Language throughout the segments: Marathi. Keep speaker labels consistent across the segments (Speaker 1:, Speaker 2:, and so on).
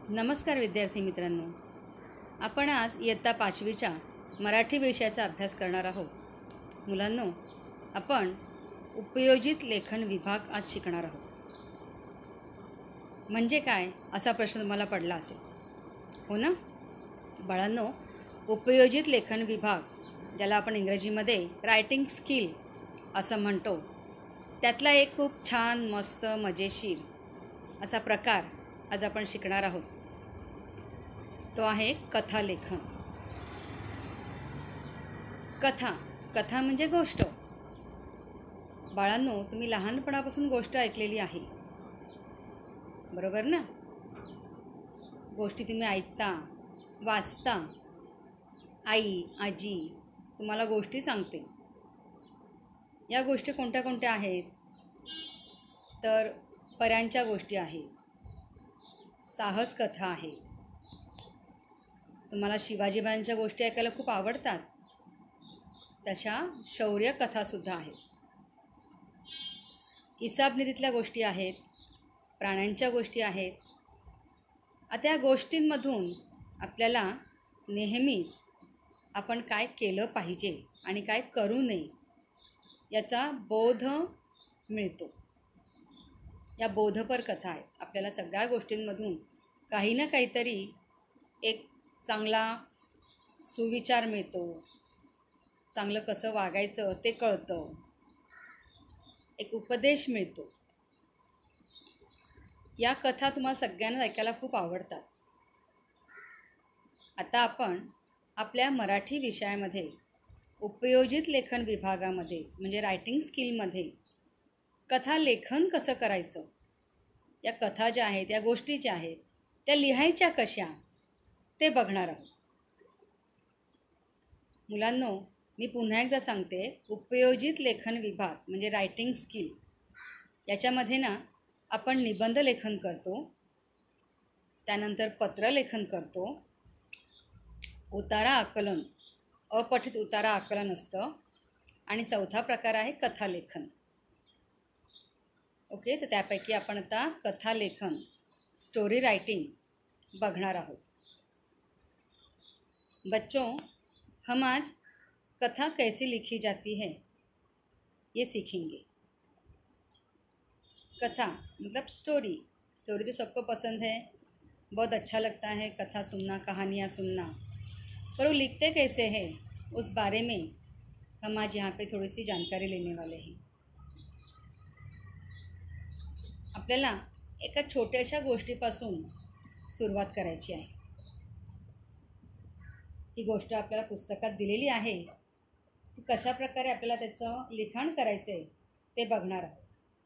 Speaker 1: नमस्कार विद्यार्थी मित्रांनो, आपण आज इयत्ता 5वीच्या मराठी विषयाचा अभ्यास करणार आहोत. मुलांनो, आपण उपयोजित लेखन विभाग आज शिकणार आहोत. म्हणजे काय असा प्रश्न तुम्हाला पडला असेल, हो ना? बाळांनो, उपयोजित लेखन विभाग, ज्याला आपण इंग्रजीमध्ये रायटिंग स्किल असं म्हणतो, त्यातला एक खूप छान मस्त मजेशीर असा प्रकार आज आपण शिकणार आहोत. तो आहे कथालेखन. कथा म्हणजे गोष्ट. बाळांनो, तुम्ही लहानपणापासून गोष्ट ऐकलेली आहे, बरोबर ना? गोष्टी तुम्ही ऐकता, वाचता. आई आजी तुम्हाला गोष्टी सांगते. या गोष्टी कोणत्या कोणत्या आहेत? तर पऱ्यांच्या गोष्टी आहेत, साहस कथा आहेत. तुम्हाला शिवाजी महाराजांच्या गोष्टी ऐकायला खूप आवडतात, तशा शौर्य कथासुद्धा आहेत. इसापनीतीतल्या गोष्टी आहेत, प्राण्यांच्या गोष्टी आहेत. आता या गोष्टींमधून आपल्याला नेहमीच आपण काय केलं पाहिजे आणि काय करू नये याचा बोध मिळतो. या बोधपर कथा आहेत. आपल्याला सगळ्या गोष्टींमधून काही ना काहीतरी एक चांगला सुविचार मिळतो. चांगलं कसं वागायचं ते कळतं. एक उपदेश मिळतो. या कथा तुम्हाला सगळ्यांना ऐकायला खूप आवडतात. आता आपण आपल्या मराठी विषयामध्ये उपयोजित लेखन विभागामध्ये म्हणजे रायटिंग स्किलमध्ये कथा लेखन कसं करायचं, या कथा ज्या आहेत, या गोष्टी ज्या आहेत, त्या लिहायच्या कशा ते बघणार आहोत. मुलांनो, मी पुन्हा एकदा सांगते, उपयोजित लेखन विभाग म्हणजे रायटिंग स्किल, याच्यामध्ये ना आपण निबंध लेखन करतो, त्यानंतर पत्रलेखन करतो, उतारा आकलन, अपठित उतारा आकलन असतं, आणि चौथा प्रकार आहे कथालेखन. ओके, तर त्यापैकी आपण आता कथालेखन, स्टोरी राइटिंग बघणार आहोत. बच्चों, हम आज कथा कैसे लिखी जाती है ये सीखेंगे. कथा मतलब स्टोरी तो सबको पसंद है, बहुत अच्छा लगता है कथा सुनना, कहानियाँ सुनना. पर वो लिखते कैसे हैं उस बारे में हम आज यहाँ पे थोड़ी सी जानकारी लेने वाले हैं. आपल्याला एका छोट्याशा गोष्टीपासून सुरुवात करायची आहे. ही गोष्ट आपल्याला पुस्तकात दिलेली आहे. ती कशा प्रकारे आपल्याला त्याचं लिखाण करायचं आहे ते बघणार आहोत.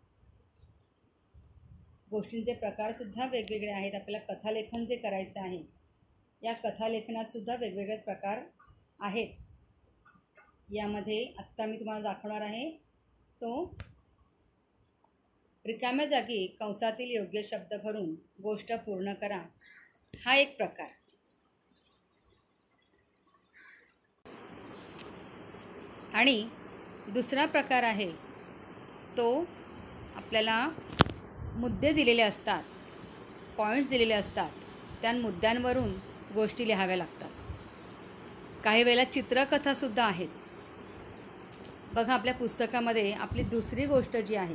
Speaker 1: गोष्टींचे प्रकारसुद्धा वेगवेगळे आहेत. आपल्याला कथालेखन जे करायचं आहे, या कथालेखनातसुद्धा वेगवेगळे प्रकार आहेत. यामध्ये आत्ता मी तुम्हाला दाखवणार आहे तो रिकाम्या जागी कंसातील योग्य शब्द भरून गोष्ट पूर्ण करा, हा एक प्रकार. आणि दुसरा प्रकार आहे तो आपल्याला मुद्दे दिलेले असतात, पॉईंट्स दिलेले असतात, त्या मुद्द्यांवरून गोष्टी लिहाव्या लागतात. काही वेळेला चित्रकथासुद्धा आहेत. बघा, आपल्या पुस्तकामध्ये आपली दुसरी गोष्ट जी आहे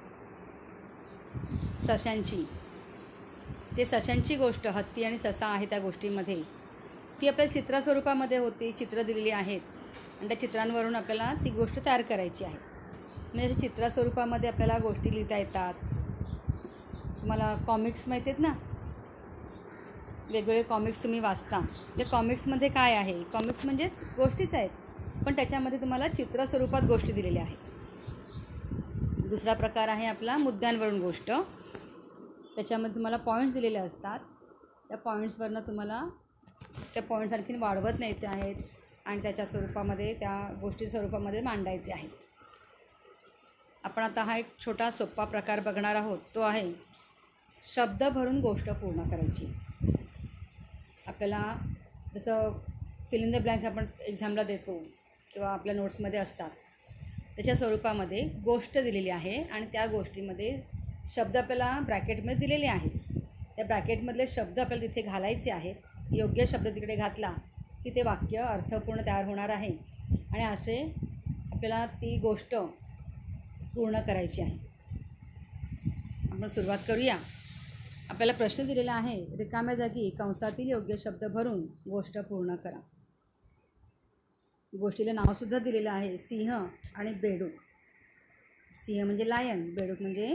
Speaker 1: सशांची, ते सशांची गोष्ट, हत्ती आणि ससा आहे त्या गोष्टीमध्ये, ती आपल्याला चित्रस्वरूपामध्ये होती. चित्र दिलेली आहेत आणि त्या चित्रांवरून आपल्याला ती गोष्ट तयार करायची आहे. म्हणजे चित्रस्वरूपामध्ये आपल्याला गोष्टी लिहिता येतात. तुम्हाला कॉमिक्स माहिती आहेत ना, वेगवेगळे कॉमिक्स तुम्ही वाचता. त्या कॉमिक्समध्ये काय आहे, कॉमिक्स म्हणजेच गोष्टीच आहेत, पण त्याच्यामध्ये तुम्हाला चित्रस्वरूपात गोष्टी दिलेल्या आहेत. दुसरा प्रकार आहे आपला मुद्द्यांवरून गोष्ट. त्याच्यामध्ये तुम्हाला पॉईंट्स दिलेले असतात. त्या पॉईंट्सवरनं तुम्हाला त्या पॉईंट्स आणखीन वाढवत न्यायचे आहेत आणि त्याच्या स्वरूपामध्ये, त्या गोष्टी स्वरूपामध्ये मांडायचे आहेत. आपण आता हा एक छोटा सोपा प्रकार बघणार आहोत. तो आहे शब्द भरून गोष्ट पूर्ण करायची. आपल्याला जसं फिल इन द ब्लँक्स आपण एक्झामला देतो किंवा आपल्या नोट्समध्ये असतात, त्याच्या स्वरूपामध्ये गोष्ट दिलेली आहे आणि त्या गोष्टीमध्ये शब्द आपल्याला ब्रॅकेटमध्ये दिलेले आहेत. त्या ब्रॅकेटमधले शब्द आपल्याला तिथे घालायचे आहेत. योग्य शब्द तिकडे घातला की ते वाक्य अर्थपूर्ण तयार होणार आहे आणि असे आपल्याला ती गोष्ट पूर्ण करायची आहे. आपण सुरुवात करूया. आपल्याला प्रश्न दिलेला आहे, रिकाम्या जागी कंसातील योग्य शब्द भरून गोष्ट पूर्ण करा. गोष्टीला नावसुद्धा दिलेलं आहे, सिंह आणि बेडूक. सिंह म्हणजे लायन, बेडूक म्हणजे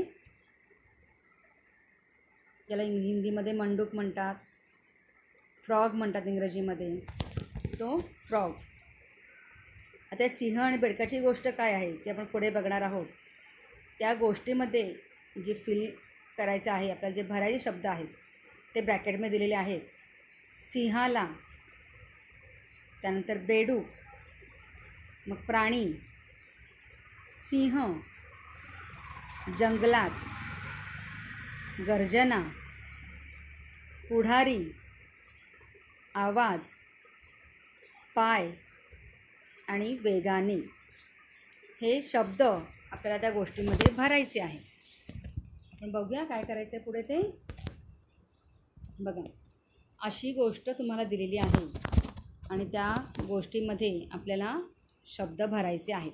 Speaker 1: ज्याला हिंदीमध्ये मंडूक म्हणतात, फ्रॉग म्हणतात इंग्रजीमध्ये, तो फ्रॉग. आता सिंह आणि बेडकाची गोष्ट काय आहे ती आपण पुढे बघणार आहोत. त्या गोष्टीमध्ये जे फिल करायचं आहे, आपल्याला जे भरायचे शब्द आहेत ते ब्रॅकेटमध्ये दिलेले आहेत. सिंहाला, त्यानंतर बेडूक, मग प्राणी, सिंह, जंगलात, गर्जना, पुढारी, आवाज, पाय आणि वेगाने हे शब्द आपल्याला त्या गोष्टीमध्ये भरायचे आहे. आपण बघूया काय करायचं आहे पुढे ते. बघा, अशी गोष्ट तुम्हाला दिलेली आहे आणि त्या गोष्टीमध्ये आपल्याला शब्द भरायचे आहेत.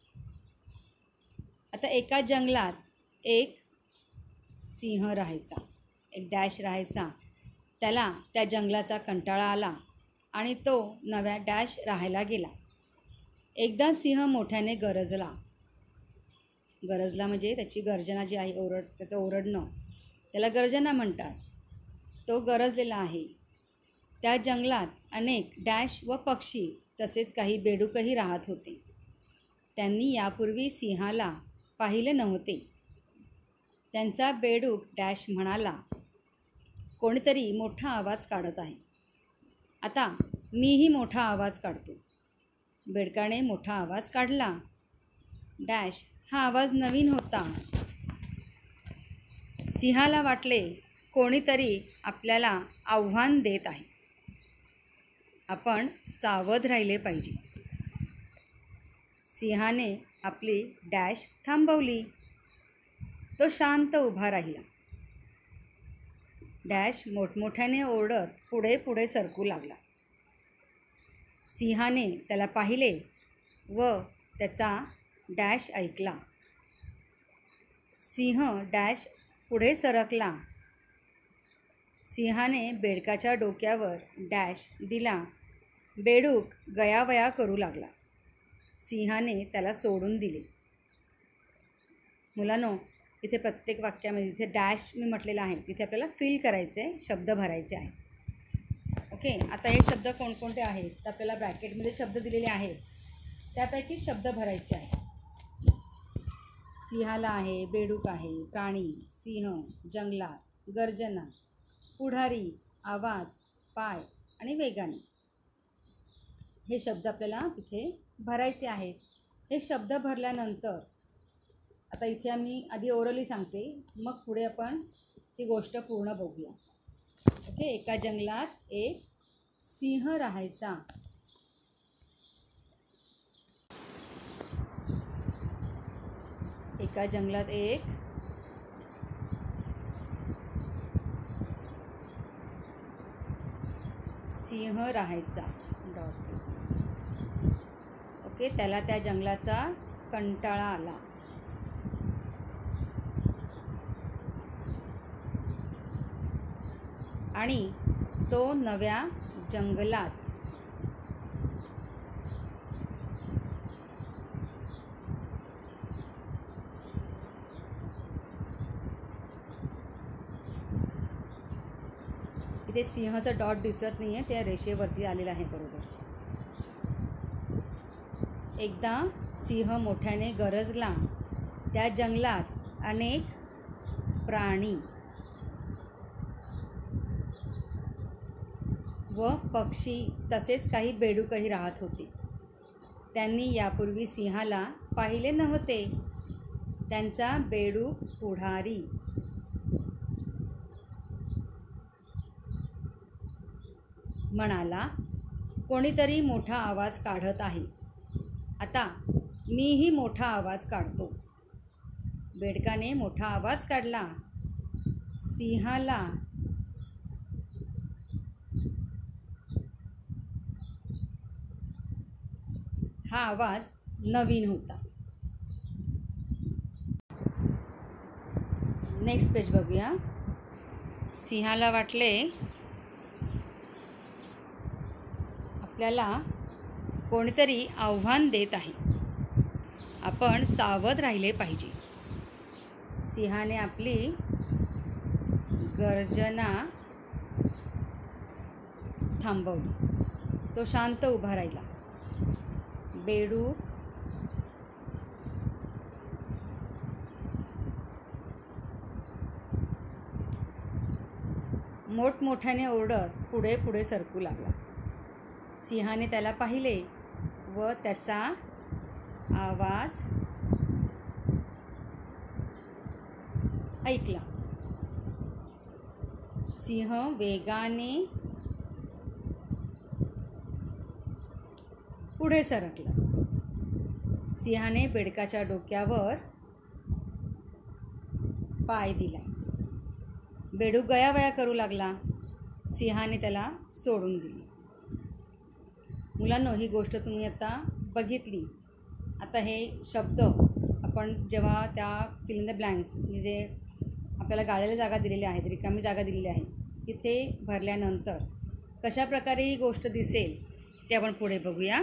Speaker 1: आता एका जंगलात एक सिंह राहायचा, एक डॅश राहायचा. त्याला त्या जंगलाचा कंटाळा आला आणि तो नव्या डॅश राहायला गेला. एकदा सिंह मोठ्याने गरजला. गरजला म्हणजे त्याची गर्जना जी आहे, त्याचं ओरडणं, त्याला गर्जना म्हणतात. तो गरजलेला आहे. त्या जंगलात अनेक डॅश व पक्षी तसेच काही बेडूकही राहत होते. त्यांनी यापूर्वी सिंहाला पाहिले नव्हते. त्यांचा बेडूक डॅश म्हणाला, कोणीतरी मोठा आवाज काढत आहे. आता मीही मोठा आवाज काढतो. बेडकाने मोठा आवाज काढला. डॅश हा आवाज नवीन होता. सिंहाला वाटले कोणीतरी आपल्याला आव्हान देत आहे. आपण सावध राहिले पाहिजे. सिंहाने आपली डॅश थांबवली. तो शांत उभा राहिला. डॅश मोठमोठ्याने ओरडत पुढे पुढे सरकू लागला. सिंहाने त्याला पाहिले व त्याचा डॅश ऐकला. सिंह डॅश पुढे सरकला. सिंहाने बेडकाच्या डोक्यावर डॅश दिला. बेडूक गयावया करू लागला. सिंहाने त्याला सोडून दिले. मुलांनो, इथे प्रत्येक वाक्यामध्ये जिथे डॅश मी म्हटलेलं आहे तिथे आपल्याला फिल करायचे, शब्द भरायचे आहे. ओके, आता हे शब्द कोणकोणते आहेत तर आपल्याला ब्रॅकेटमध्ये शब्द दिलेले आहेत, त्यापैकी शब्द भरायचे आहेत. सिंहाला आहे, बेडूक आहे, प्राणी, सिंह, जंगलात, गर्जना, पुढारी, आवाज, पाय आणि वेगाने हे शब्द आपल्याला तिथे भरायचे आहेत. हे शब्द भरल्यानंतर आता इथे आम्ही आधी ओरली सांगते, मग पुढे आपण ती गोष्ट पूर्ण बघूया. ओके, एका जंगलात एक सिंह राहायचा. एका जंगलात एक सिंह राहायचा. ओके, त्याला त्या जंगलाचा कंटाळा आला. आणि तो नव्या जंगलात इथे सिंहाचा डॉट दिसत नाही आहे, त्या रेषेवरती आलेला आहे बरोबर. एकदा सिंह मोठ्याने गरजला. त्या जंगलात अनेक प्राणी व पक्षी तसेच काही बेडूकही राहत होते. त्यांनी यापूर्वी सिंहाला पाहिले नव्हते. त्यांचा बेडूक पुढारी म्हणाला, कोणीतरी मोठा आवाज काढत आहे. आता मीही मोठा आवाज काढतो. बेडकाने मोठा आवाज काढला. सिंहाला हा आवाज नवीन होता. नेक्स्ट पेज बघूया. सिंहाला वाटले आपल्याला कोणीतरी आव्हान देत आहे, आपण सावध राहिले पाहिजे. सिंहाने आपली गर्जना थांबवली. तो शांत उभा राहिला. बेडूक मोठमोठ्याने ओरडत पुढे पुढे सरकू लागला. सिंहाने त्याला पाहिले व त्याचा आवाज ऐकला. सिंह वेगाने पुढे सरकला. सिंहाने बेडकाच्या डोक्यावर पाय दिला. बेडूक गयावया करू लागला. सिंहाने त्याला सोडून दिली. मुलांनो, ही गोष्ट तुम्ही आता बघितली. आता हे शब्द आपण जेव्हा त्या फिल इन द ब्लँक्स म्हणजे आपल्याला गाळलेल्या जागा दिलेल्या आहेत, रिकामी जागा दिलेली आहे, तिथे भरल्यानंतर कशा प्रकारे ही गोष्ट दिसेल ते आपण पुढे बघूया.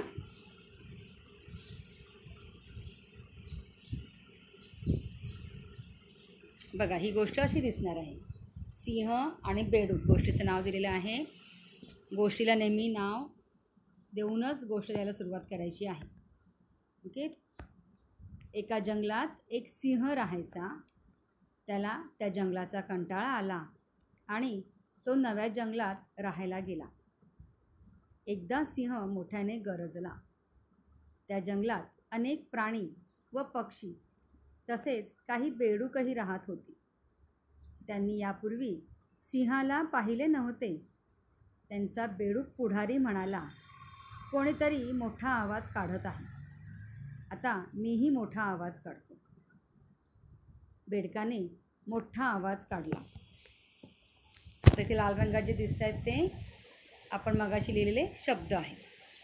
Speaker 1: बघा, ही गोष्ट अशी दिसणार आहे. सिंह आणि बेडूक गोष्टीचं नाव दिलेलं आहे. गोष्टीला नेहमी नाव देऊनच गोष्ट लिहायला सुरुवात करायची आहे. ओके. एका जंगलात एक सिंह राहायचा. त्याला त्या जंगलाचा कंटाळा आला आणि तो नव्या जंगलात राहायला गेला. एकदा सिंह मोठ्याने गरजला. त्या जंगलात अनेक प्राणी व पक्षी तसेच काही बेडूकही राहत होते. त्यांनी यापूर्वी सिंहाला पाहिले नव्हते. त्यांचा बेडूक पुढारी म्हणाला, कोणीतरी मोठा आवाज काढत आहे. आता मीही मोठा आवाज काढतो. बेडकाने मोठा आवाज काढला. आता इथे लाल रंगात जे दिसत आहेत ते आपण मगाशी लिहिलेले शब्द आहेत.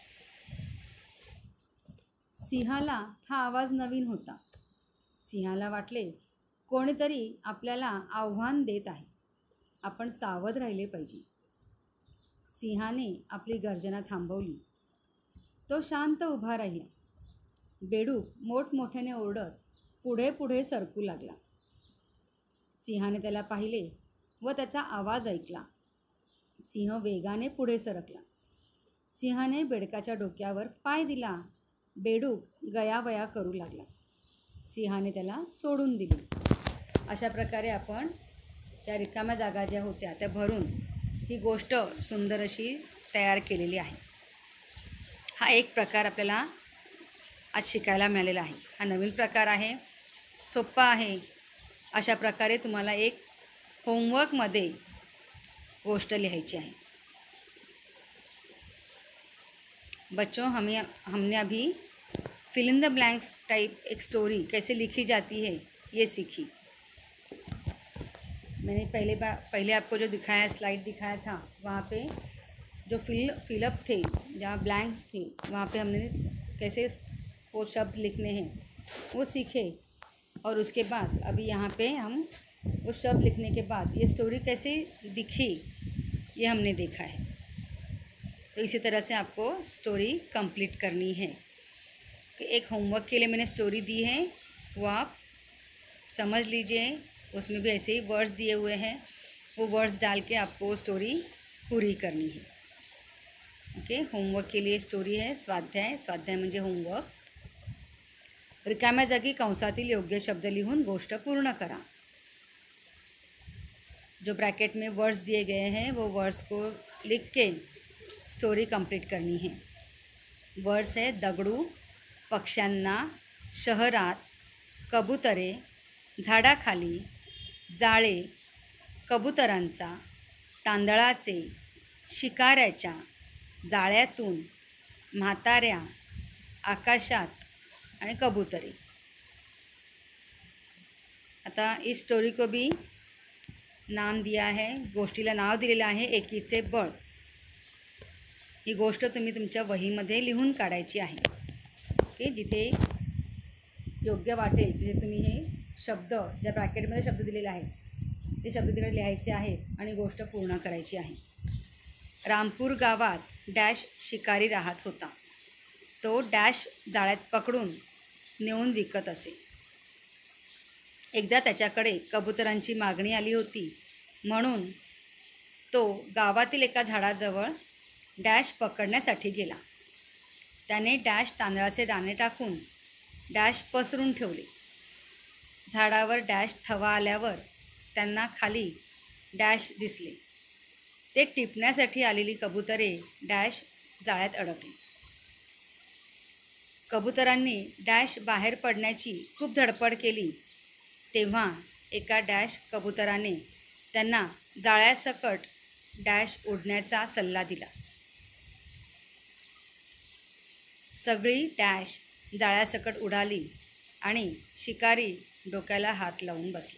Speaker 1: सिंहाला हा आवाज नवीन होता. सिंहाला वाटले कोणीतरी आपल्याला आव्हान देत आहे, आपण सावध राहिले पाहिजे. सिंहाने आपली गर्जना थांबवली. तो शांत उभा राहिला. बेडूक मोठमोठ्याने ओरडत पुढे पुढे सरकू लागला. सिंहाने त्याला पाहिले व त्याचा आवाज ऐकला. सिंह वेगाने पुढे सरकला. सिंहाने बेडकाच्या डोक्यावर पाय दिला. बेडूक गयावया करू लागला. सिंहाने त्याला सोडून दिले. अशा प्रकारे आपण त्या रिकाम्या जागा ज्या होत्या त्या भरून ही गोष्ट सुंदर अशी तयार केलेली आहे. हा एक प्रकार आपल्याला आज शिकायला मिळालेला आहे. हा नवीन प्रकार आहे, सोपा आहे. अशा प्रकारे तुम्हाला एक होमवर्कमध्ये गोष्ट लिहायची आहे. बच्चों, हमने अभी fill in the blanks type एक स्टोरी कैसे लिखी जाती है ये सीखी. मैंने पहले आपको जो दिखाया स्लाइड दिखाया था, वहाँ पे जो फिलअप थे, जहाँ ब्लैंक्स थे, वहाँ पे हमने कैसे वो शब्द लिखने हैं वो सीखे. और उसके बाद अभी यहाँ पे हम वो शब्द लिखने के बाद ये स्टोरी कैसे दिखी ये हमने देखा है. तो इसी तरह से आपको स्टोरी कंप्लीट करनी है. कि एक होमवर्क के लिए मैंने स्टोरी दी है, वो आप समझ लीजिए. उसमें भी ऐसे ही वर्ड्स दिए हुए हैं, वो वर्ड्स डाल के आपको स्टोरी पूरी करनी है. ओके. होमवर्क के लिए स्टोरी है स्वाध्याय. स्वाध्याय म्हणजे होमवर्क. रिकाम्या जागी कंसातील योग्य शब्द लिहून गोष्ट पूर्ण करा. जो ब्रैकेट में वर्ड्स दिए गए हैं वो वर्ड्स को लिख के स्टोरी कंप्लीट करनी है. वर्ड्स है दगडू, पक्ष्यांना, शहरात, कबुतरे, झाडाखाली, जाळे, कबुतरांचा, तांदळाचे, शिकाऱ्याच्या, जाळ्यातून, म्हाताऱ्या, आकाशात आणि कबूतरे. आता इस स्टोरी को भी नाम दिया है, गोष्टीला नाव दिलेलं आहे एकीचे बळ. ही गोष्ट तुम्ही तुमच्या वहीमध्ये लिहून काढायची आहे. ओके, जिथे योग्य वाटेल तिथे तुम्ही हे शब्द, ज्या ब्रॅकेटमध्ये शब्द दिलेले आहेत ते शब्द तिकडे लिहायचे आहेत आणि गोष्ट पूर्ण करायची आहे. रामपूर गावात डॅश शिकारी राहत होता. तो डॅश जाळ्यात पकडून नेऊन विकत असे. एकदा त्याच्याकडे कबुतरांची मागणी आली होती म्हणून तो गावातील एका झाडाजवळ डॅश पकडण्यासाठी गेला. त्याने डॅश तांदळाचे दाणे टाकून डॅश पसरून ठेवले. झाडावर डॅश थवा आल्यावर त्यांना खाली डॅश दिसले. ते टिपण्यासाठी आलेली कबुतरे डॅश जाळ्यात अडकली. कबुतरांनी डॅश बाहेर पडण्याची खूप धडपड केली तेव्हा एका डॅश कबुतराने त्यांना जाळ्यासकट डॅश उडण्याचा सल्ला दिला. सगळी डॅश जाळ्यासकट उडाली आणि शिकारी डोक्याला हात लावून बसला.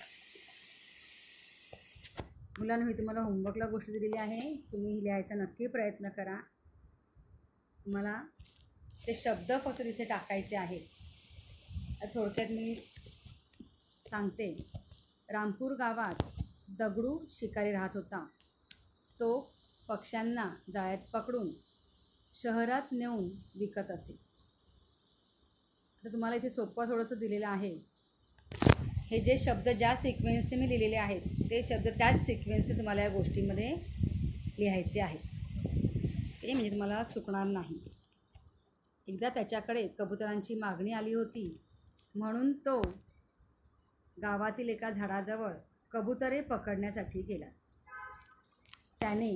Speaker 1: मुलांनो, मी तुम्हाला होमवर्कला गोष्ट दिलेली आहे. तुम्ही ही लिहायचा नक्की प्रयत्न करा. तुम्हाला ते शब्द फक्त तिथे टाकायचे आहेत. थोडक्यात मी सांगते. रामपूर गावात दगडू शिकारी राहत होता. तो पक्ष्यांना जाळ्यात पकडून शहरात नेऊन विकत असे. तर तुम्हाला इथे सोपं थोडंसं दिलेलं आहे. हे जे शब्द ज्या सिक्वेन्सने मी लिहिलेले आहेत ते शब्द त्याच सिक्वेन्सने तुम्हाला या गोष्टीमध्ये लिहायचे आहेत. ते म्हणजे तुम्हाला चुकणार नाही. एकदा त्याच्याकडे कबुतरांची मागणी आली होती म्हणून तो गावातील एका झाडाजवळ कबुतरे पकडण्यासाठी गेला. त्याने,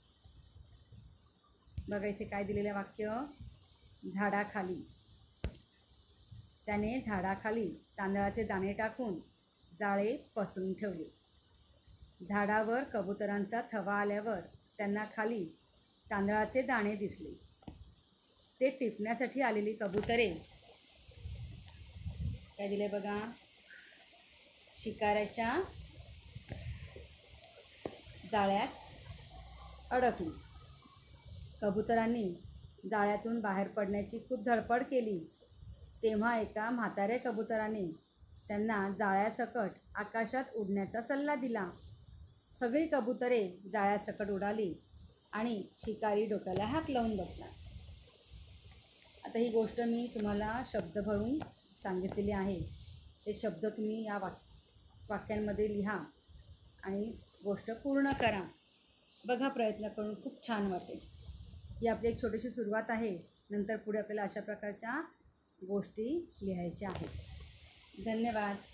Speaker 1: बघा इथे काय दिलेलं वाक्य, त्याने झाडाखाली तांदळाचे दाणे टाकून जाळे पसरून ठेवले. झाडावर कबुतरांचा थवा आल्यावर त्यांना खाली तांदळाचे दाणे दिसले. ते टिपण्यासाठी आलेली कबुतरे काय दिले बघा, शिकाऱ्याच्या जाळ्यात अडकली. कबुतरांनी जाळ्यातून बाहेर पडण्याची खूप धडपड केली तेव्हा एका म्हाताऱ्या कबुतराने त्यांना जाळ्यासकट आकाशात उडण्याचा सल्ला दिला. सगळी कबुतरे जाळ्यासकट उडाली आणि शिकारी डोक्याला हात लावून बसला. आता ही गोष्ट मी तुम्हाला शब्द भरून सांगितलेली आहे. ते शब्द तुम्ही या वाक्यांमध्ये लिहा आणि गोष्ट पूर्ण करा. बघा, प्रयत्न करून खूप छान वाटेल. ही आपली एक छोटीशी सुरुवात आहे. नंतर पुढे आपल्याला अशा प्रकारच्या गोष्टी लिहायच्या आहेत. धन्यवाद.